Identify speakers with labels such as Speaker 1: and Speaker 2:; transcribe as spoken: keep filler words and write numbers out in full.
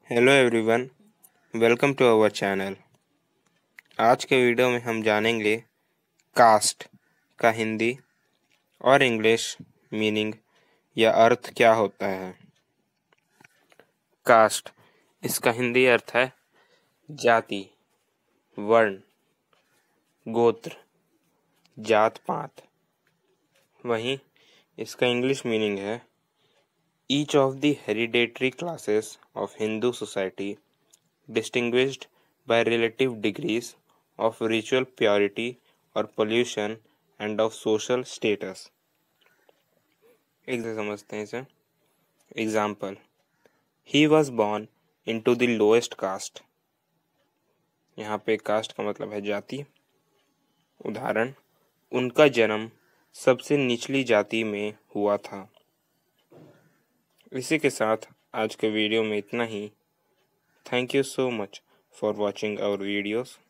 Speaker 1: Hello everyone, welcome to our channel. आज के video में हम जानेंगे कास्ट का हिंदी और इंग्लिश मीनिंग या अर्थ क्या होता है। कास्ट, इसका हिंदी अर्थ है जाति, वर्ण, गोत्र, जात पात। वहीं इसका इंग्लिश मीनिंग है each of the hereditary classes of Hindu society distinguished by relative degrees of ritual purity or pollution and of social status। एक से समझते हैं इसे। Example, he was born into the lowest caste। यहाँ पे कास्ट का मतलब है जाति। उदाहरण, उनका जन्म सबसे निचली जाति में हुआ था। इसी के साथ आज के वीडियो में इतना ही। Thank you so much for watching our videos.